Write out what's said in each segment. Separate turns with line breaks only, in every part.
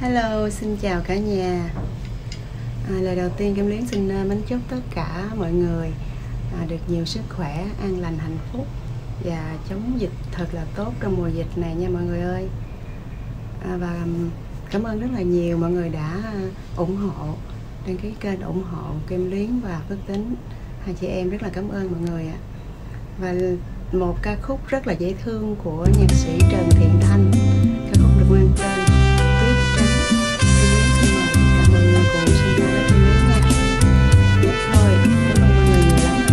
Hello, xin chào cả nhà. Lời đầu tiên Kim Luyến xin mến chúc tất cả mọi người được nhiều sức khỏe, an lành, hạnh phúc và chống dịch thật là tốt trong mùa dịch này nha mọi người ơi. Và cảm ơn rất là nhiều mọi người đã ủng hộ, đăng ký kênh ủng hộ Kim Luyến và Phước Tính. Hai chị em rất là cảm ơn mọi người ạ. Và một ca khúc rất là dễ thương của nhạc sĩ Trần Thiện Thanh, ca khúc được mang tên Tuyết Trắng. Kim Luyến xin mời tất cả mọi người cùng sinh ra với Kim Luyến nha. Nhất thôi, cảm ơn mọi người nhiều lắm.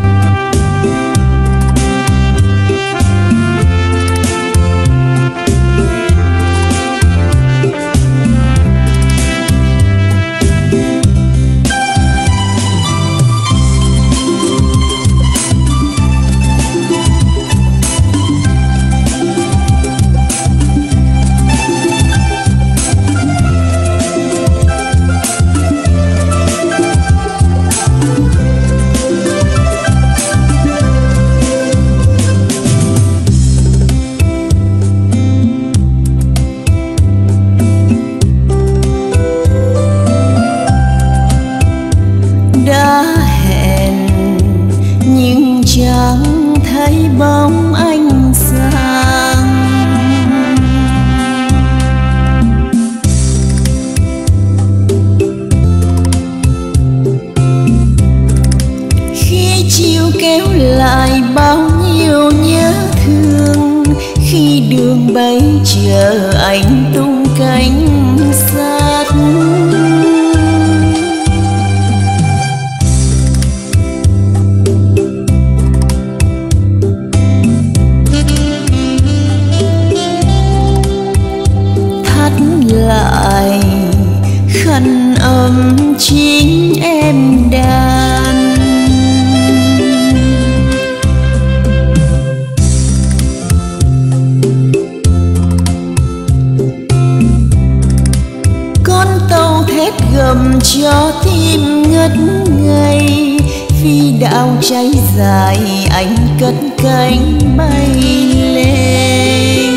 Đã hẹn nhưng chẳng thấy bóng anh sang, khi chiều kéo lại bao nhiêu nhớ thương, khi đường bây chờ anh tung cánh sát. Lại khăn ấm chính em đàn, con tàu thét gầm cho tim ngất ngây, vì đạo cháy dài anh cất cánh bay lên.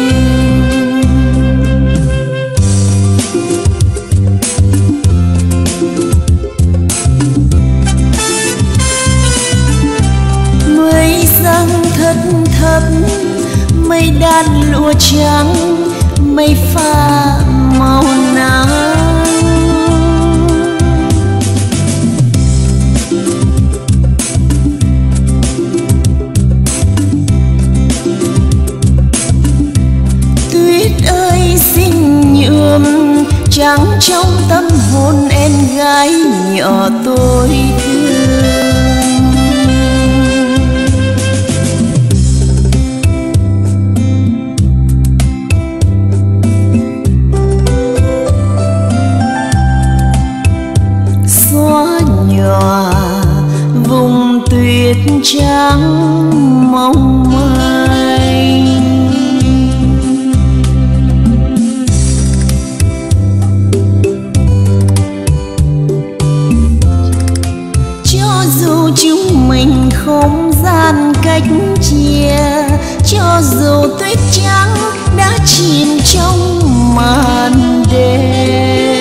Thất thấp mây đan lụa trắng, mây pha màu nắng, tuyết ơi xin nhuộm trắng trong tâm hồn em gái nhỏ tôi thương. Vùng tuyết trắng mong manh, cho dù chúng mình không gian cách chia, cho dù tuyết trắng đã chìm trong màn đêm.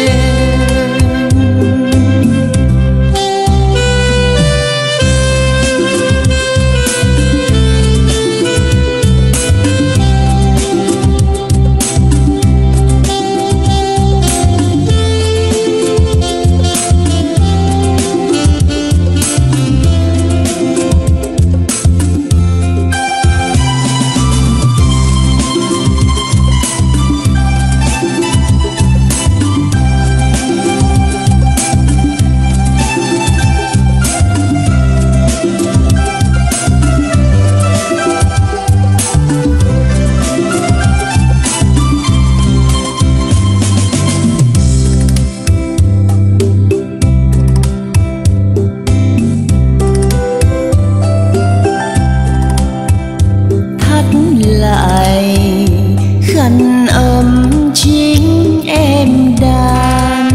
Khăn ấm chính em đàn,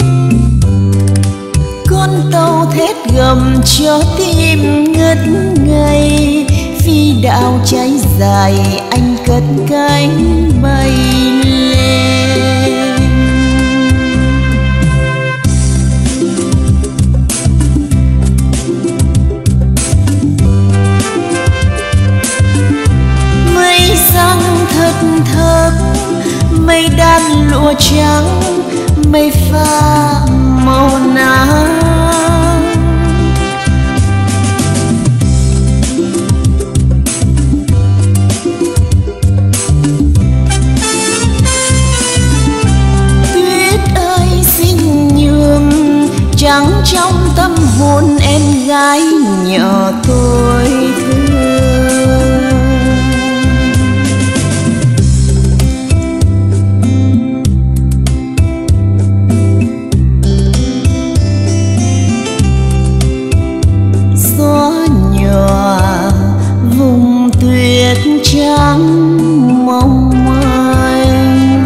con tàu thét gầm cho tim ngất ngây. ngây, phi đạo cháy dài anh cất cánh bay lên. Mây răng thật thấp, mây đan lụa trắng, mây pha màu nắng. Tuyết ơi xin nhường, trắng trong tâm hồn em gái nhỏ tôi thương. Vùng tuyết trắng mong manh,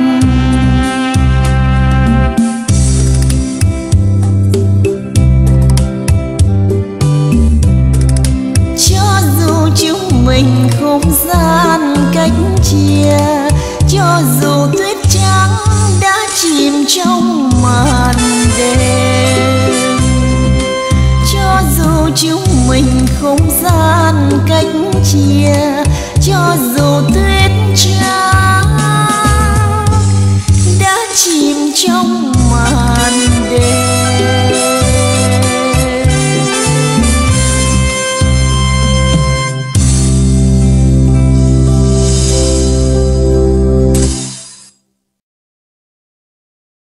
cho dù chúng mình không gian cách chia, cho dù tuyết trắng đã chìm trong màn đêm, cho dù chúng mình không gian cách chia,